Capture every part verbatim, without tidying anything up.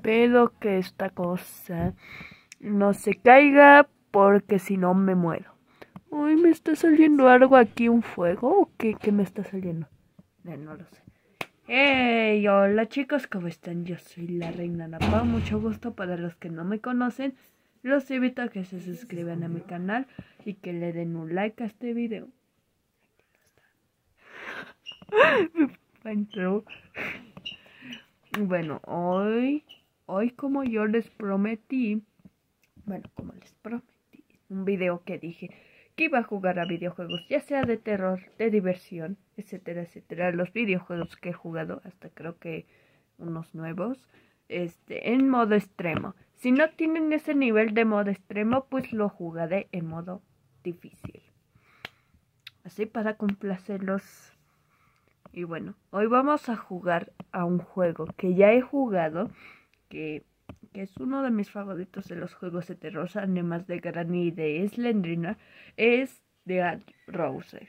espero que esta cosa no se caiga porque si no me muero. Uy, ¿me está saliendo algo aquí, un fuego o qué, qué me está saliendo? No, no lo sé. Hey, hola chicos, ¿cómo están? Yo soy la Reina Napa, mucho gusto. Para los que no me conocen, los invito a que se suscriban a mi canal y que le den un like a este video. Entró. Bueno, hoy, hoy como yo les prometí, bueno, como les prometí, un video que dije que iba a jugar a videojuegos, ya sea de terror, de diversión, etcétera, etcétera. Los videojuegos que he jugado, hasta creo que unos nuevos, este, en modo extremo. Si no tienen ese nivel de modo extremo, pues lo jugaré en modo difícil. Así para complacerlos. Y bueno, hoy vamos a jugar a un juego que ya he jugado, que, que es uno de mis favoritos de los juegos de terror, además de Granny y de Slendrina, es Dead Rouser.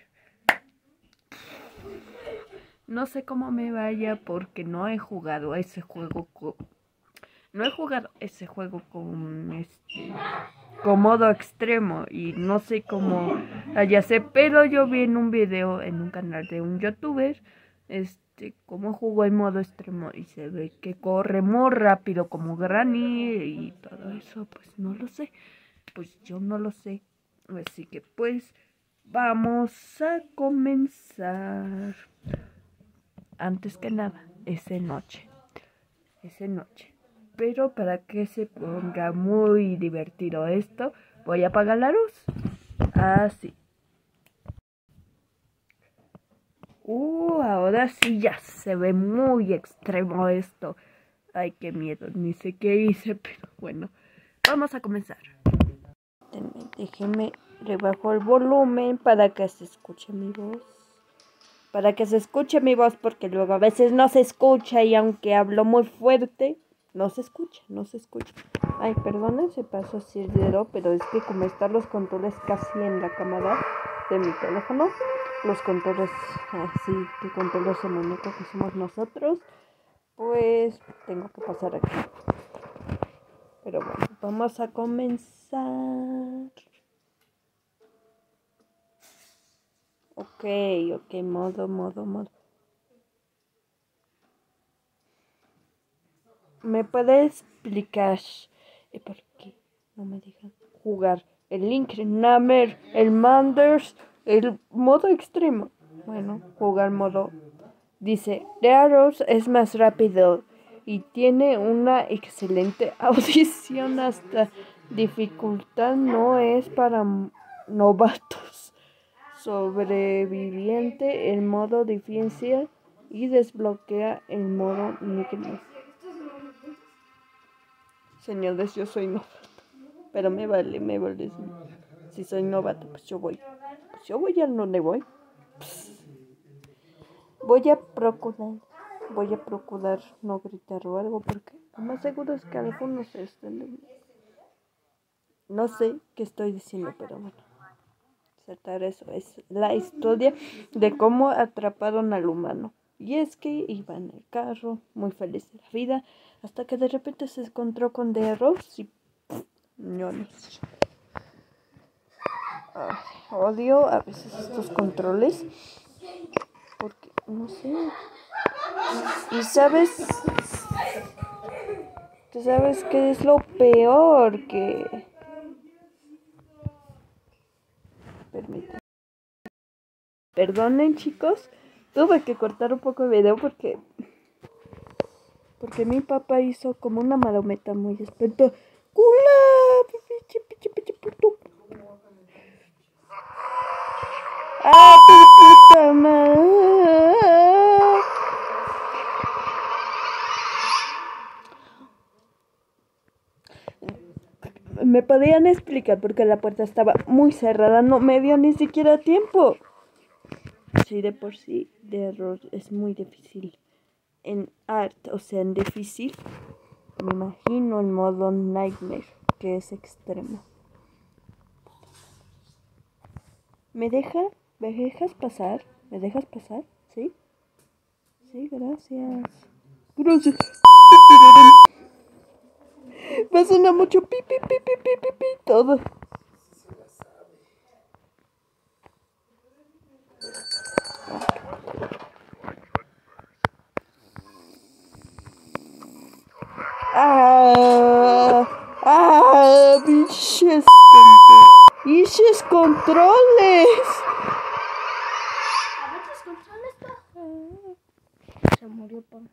No sé cómo me vaya porque no he jugado a ese juego con... No he jugado ese juego con este... con modo extremo y no sé cómo allá sé, pero yo vi en un video en un canal de un youtuber este cómo jugó en modo extremo y se ve que corre muy rápido como Granny y todo eso, pues no lo sé, pues yo no lo sé, así que pues vamos a comenzar. Antes que nada, es de noche, es de noche. Pero para que se ponga muy divertido esto, voy a apagar la luz. Así. Uh, ahora sí ya se ve muy extremo esto. Ay, qué miedo, ni sé qué hice, pero bueno. Vamos a comenzar. Déjenme, rebajo el volumen para que se escuche mi voz. Para que se escuche mi voz, porque luego a veces no se escucha y aunque hablo muy fuerte, no se escucha, no se escucha. Ay, perdonen, se pasó así el dedo, pero es que como están los controles casi en la cámara de mi teléfono, los controles así que controles el único que somos nosotros, pues tengo que pasar aquí. Pero bueno, vamos a comenzar. Ok, ok, modo, modo, modo. ¿Me puedes explicar por qué no me dejan jugar el Link Number, el Manders, el modo extremo? Bueno, jugar modo. Dice, The Arrows es más rápido y tiene una excelente audición. Hasta dificultad no es para novatos. Sobreviviente el modo difícil y desbloquea el modo Nickname. Señores, yo soy novato, pero me vale, me vale. Si soy novato, pues yo voy. Pues yo voy a donde voy. Pss. Voy a procurar, voy a procurar no gritar o algo, porque lo más seguro es que algunos estén... No sé qué estoy diciendo, pero bueno. Tratar eso es la historia de cómo atraparon al humano. Y es que iba en el carro, muy feliz de la vida, hasta que de repente se encontró con The Arrows y ñones. Ay, odio a veces estos controles porque no sé. Y sabes, tú sabes qué es lo peor que... Permítanme. Perdonen chicos, tuve que cortar un poco el video porque porque mi papá hizo como una marometa muy espectacular. ¡Ah, tu puta madre! ¿Me podían explicar porque la puerta estaba muy cerrada? No me dio ni siquiera tiempo. Sí, de por sí, de error es muy difícil. En art, o sea, en difícil, me imagino en modo nightmare, que es extremo. ¿Me deja? ¿Me dejas pasar? ¿Me dejas pasar? ¿Sí? Sí, gracias. Gracias. mucho pi, pi, pi, pi, pi, pi, pi, todo. Ah, ah, biches, biches controles. A ver tus controles, pa. Se murió, pa.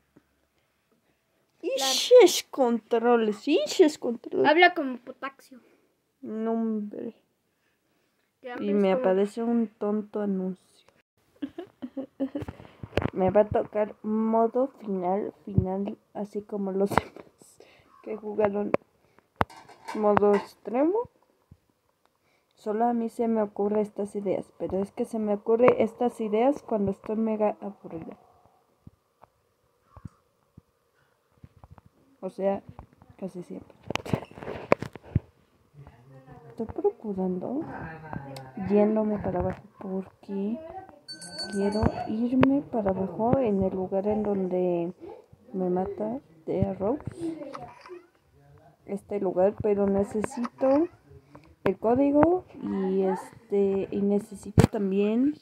Biches controles, biches controles. Habla como potasio. No, hombre. Ya Y ves me como- aparece un tonto anuncio. Me va a tocar modo final, final, así como los demás que jugaron modo extremo. Solo a mí se me ocurren estas ideas, pero es que se me ocurren estas ideas cuando estoy mega aburrida. O sea, casi siempre. Estoy procurando yéndome para abajo porque quiero irme para abajo en el lugar en donde me mata de Arrow. Este lugar, pero necesito el código y este y necesito también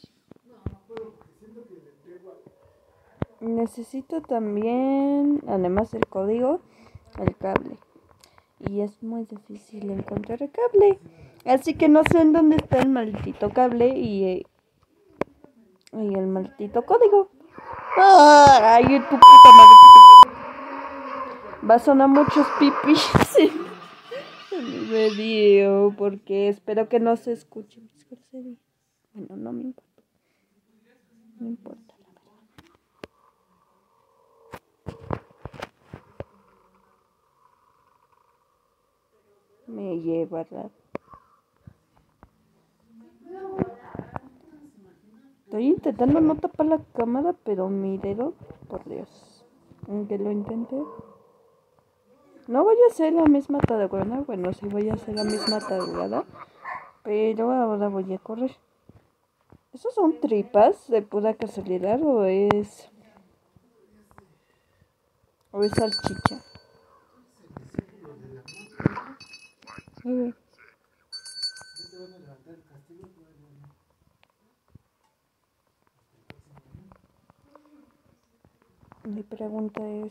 necesito también además del código el cable y es muy difícil encontrar el cable, así que no sé en dónde está el maldito cable y, y el maldito código. ¡Ay, tu puta madre! Va a sonar muchos pipis en el video porque espero que no se escuche mis groserías. Bueno, no me importa. No importa, la verdad. Me lleva la... Estoy intentando no tapar la cámara, pero mi dedo, por Dios. Aunque lo intenté. No voy a hacer la misma tarugada. Bueno, sí voy a hacer la misma tarugada. Pero ahora voy a correr. ¿Esos son tripas de pura casualidad o es... o es salchicha? A ver. Mi pregunta es...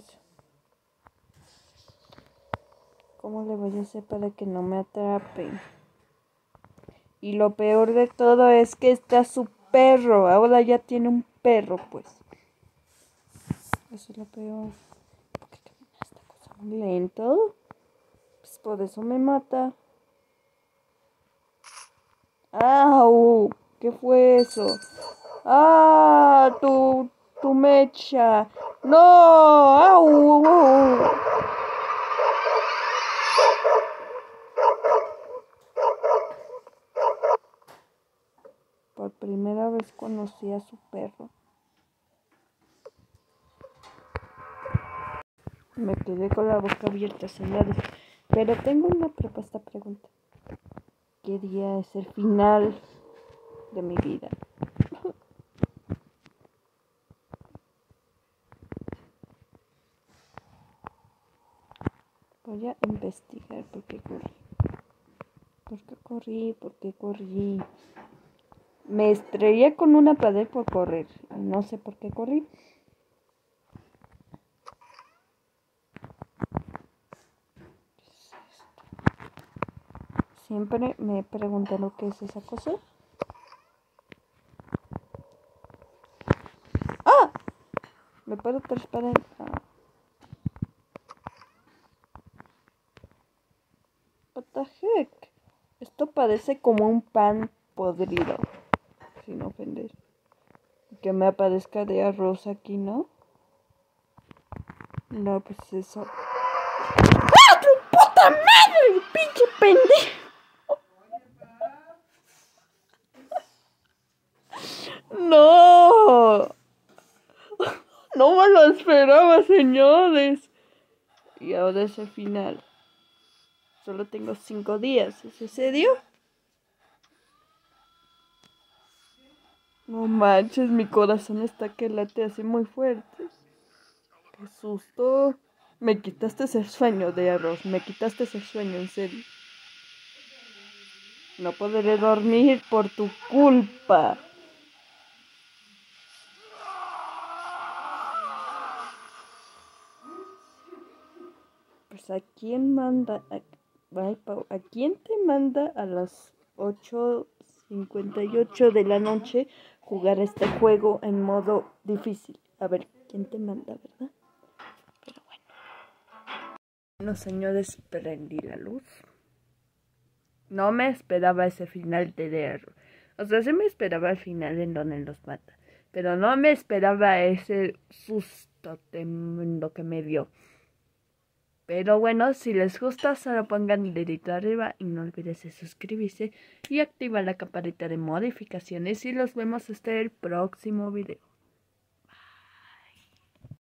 ¿cómo le voy a hacer para que no me atrapen? Y lo peor de todo es que está su perro. Ahora ya tiene un perro, pues. Eso es lo peor. ¿Por qué camina esta cosa muy lento? Pues por eso me mata. ¡Au! ¿Qué fue eso? ¡Ah! Tu, tu mecha. ¡No! ¡Au! ¡Au! Por primera vez conocí a su perro. Me quedé con la boca abierta, señores. Pero tengo una propuesta pregunta. ¿Qué día es el final de mi vida? Voy a investigar por qué corrí. ¿Por qué corrí? ¿Por qué corrí? Me estrellé con una pared por correr. No sé por qué corrí. Siempre me he preguntado qué es esa cosa. ¡Ah! ¿Me puedo trepar? Ah. What the heck? Esto parece como un pan podrido. Sin ofender. Que me aparezca de arroz aquí, ¿no? No, pues eso. ¡Ah, tu puta madre! ¡Pinche pendejo! ¡No! No me lo esperaba, señores. Y ahora es el final. Solo tengo cinco días. ¿Es en serio? No manches, mi corazón está que late así muy fuerte. ¡Qué susto! Me quitaste ese sueño de arroz, me quitaste ese sueño, en serio. No podré dormir por tu culpa. Pues ¿a quién manda? ¿A, ay, Pau, ¿a quién te manda a las ocho cincuenta y ocho de la noche jugar este juego en modo difícil? A ver, ¿quién te manda, verdad? Pero bueno. Bueno, señores, prendí la luz. No me esperaba ese final de leer. O sea, sí me esperaba el final en donde los mata. Pero no me esperaba ese susto tremendo que me dio. Pero bueno, si les gusta, solo pongan el dedito arriba y no olvides de suscribirse y activar la campanita de modificaciones y los vemos hasta el próximo video.